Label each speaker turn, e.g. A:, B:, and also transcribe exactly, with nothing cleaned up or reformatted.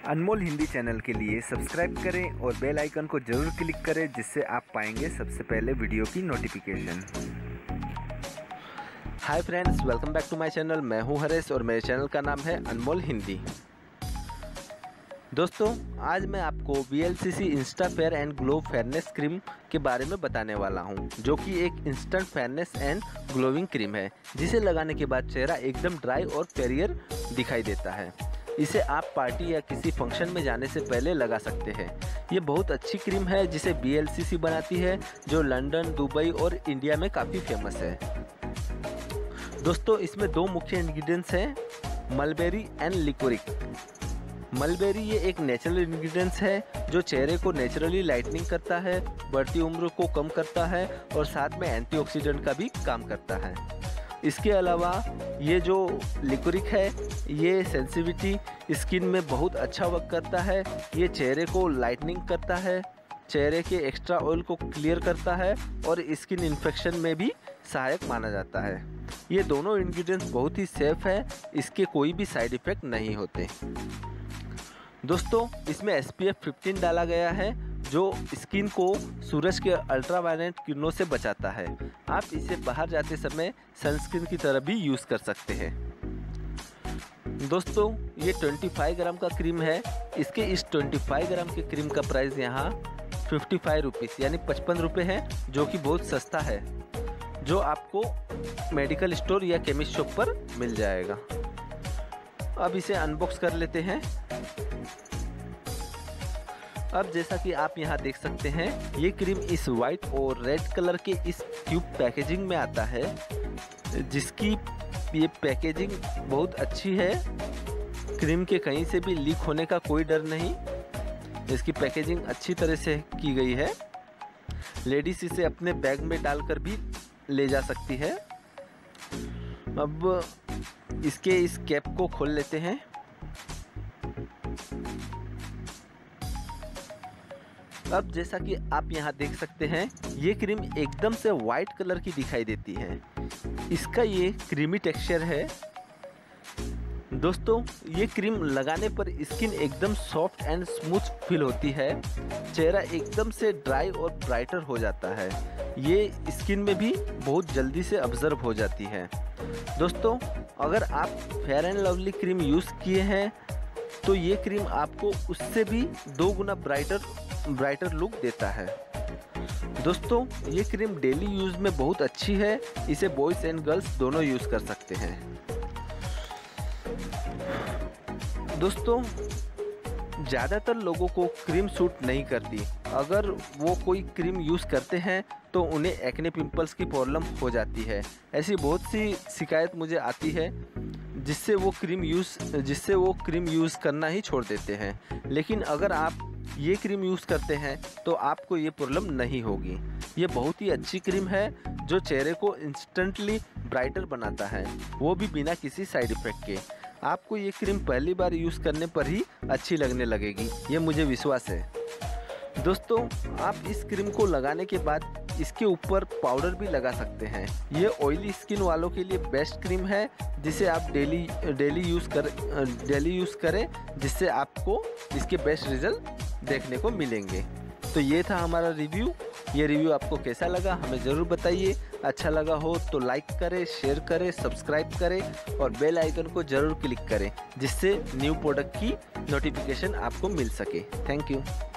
A: अनमोल Hindi channel के लिए subscribe करें और बेल आइकन को ज़रूर क्लिक करें, जिससे आप पाएंगे सबसे पहले वीडियो की notification.
B: Hi friends, welcome back to my channel. मैं हूं हरेश और मेरे चैनल का नाम है अनमोल हिंदी। दोस्तों, आज मैं आपको V L C C insta fair and glow fairness cream के बारे में बताने वाला हूं, जो कि एक instant fairness and glowing cream है, जिसे लगाने के बाद चेहरा एकदम ड्राई और फेरियर दिखाई देता है। इसे आप पार्टी या किसी फंक्शन में जाने से पहले लगा सकते हैं। ये बहुत अच्छी क्रीम है जिसे वी एल सी सी बनाती है, जो लंदन, दुबई और इंडिया में काफ़ी फेमस है। दोस्तों, इसमें दो मुख्य इंग्रेडिएंट्स हैं, मलबेरी एंड लिकोरिक। मलबेरी ये एक नेचुरल इंग्रेडिएंट्स है जो चेहरे को नेचुरली लाइटनिंग करता है, बढ़ती उम्र को कम करता है और साथ में एंटीऑक्सीडेंट का भी काम करता है। इसके अलावा ये जो लिकोरिक है, ये सेंसिटिविटी स्किन में बहुत अच्छा वर्क करता है। ये चेहरे को लाइटनिंग करता है, चेहरे के एक्स्ट्रा ऑयल को क्लियर करता है और स्किन इन्फेक्शन में भी सहायक माना जाता है। ये दोनों इंग्रेडिएंट्स बहुत ही सेफ है, इसके कोई भी साइड इफ़ेक्ट नहीं होते। दोस्तों, इसमें एस पी एफ फिफ्टीन डाला गया है, जो स्किन को सूरज के अल्ट्रावायलेट किरणों से बचाता है। आप इसे बाहर जाते समय सनस्क्रीन की तरह भी यूज़ कर सकते हैं। दोस्तों, ये पच्चीस ग्राम का क्रीम है। इसके इस पच्चीस ग्राम के क्रीम का प्राइस यहाँ पचपन रुपीज़ यानी पचपन रुपये है, जो कि बहुत सस्ता है, जो आपको मेडिकल स्टोर या केमिस्ट शॉप पर मिल जाएगा। अब इसे अनबॉक्स कर लेते हैं। अब जैसा कि आप यहाँ देख सकते हैं, ये क्रीम इस वाइट और रेड कलर के इस ट्यूब पैकेजिंग में आता है, जिसकी ये पैकेजिंग बहुत अच्छी है। क्रीम के कहीं से भी लीक होने का कोई डर नहीं। इसकी पैकेजिंग अच्छी तरह से की गई है। लेडीज इसे अपने बैग में डालकर भी ले जा सकती है। अब इसके इस कैप को खोल लेते हैं। अब जैसा कि आप यहाँ देख सकते हैं, ये क्रीम एकदम से वाइट कलर की दिखाई देती है। इसका ये क्रीमी टेक्सचर है। दोस्तों, ये क्रीम लगाने पर स्किन एकदम सॉफ्ट एंड स्मूथ फील होती है। चेहरा एकदम से ड्राई और ब्राइटर हो जाता है। ये स्किन में भी बहुत जल्दी से ऑब्जर्व हो जाती है। दोस्तों, अगर आप Fair and Lovely cream use किए हैं तो ये क्रीम आपको उससे भी दो गुना ब्राइटर ब्राइटर लुक देता है। दोस्तों, ये क्रीम डेली यूज़ में बहुत अच्छी है। इसे बॉयज़ एंड गर्ल्स दोनों यूज़ कर सकते हैं। दोस्तों, ज़्यादातर लोगों को क्रीम सूट नहीं करती। अगर वो कोई क्रीम यूज़ करते हैं तो उन्हें एक्ने पिंपल्स की प्रॉब्लम हो जाती है। ऐसी बहुत सी शिकायत मुझे आती है, जिससे वो क्रीम यूज़ जिससे वो क्रीम यूज़ करना ही छोड़ देते हैं। लेकिन अगर आप ये क्रीम यूज़ करते हैं तो आपको ये प्रॉब्लम नहीं होगी। ये बहुत ही अच्छी क्रीम है, जो चेहरे को इंस्टेंटली ब्राइटर बनाता है, वो भी बिना किसी साइड इफ़ेक्ट के। आपको ये क्रीम पहली बार यूज़ करने पर ही अच्छी लगने लगेगी, ये मुझे विश्वास है। दोस्तों, आप इस क्रीम को लगाने के बाद इसके ऊपर पाउडर भी लगा सकते हैं। ये ऑयली स्किन वालों के लिए बेस्ट क्रीम है, जिसे आप डेली डेली यूज़ कर डेली यूज़ करें, जिससे आपको इसके बेस्ट रिजल्ट देखने को मिलेंगे। तो ये था हमारा रिव्यू। ये रिव्यू आपको कैसा लगा हमें ज़रूर बताइए। अच्छा लगा हो तो लाइक करें, शेयर करें, सब्सक्राइब करें और बेल आइकन को ज़रूर क्लिक करें, जिससे न्यू प्रोडक्ट की नोटिफिकेशन आपको मिल सके। Thank you.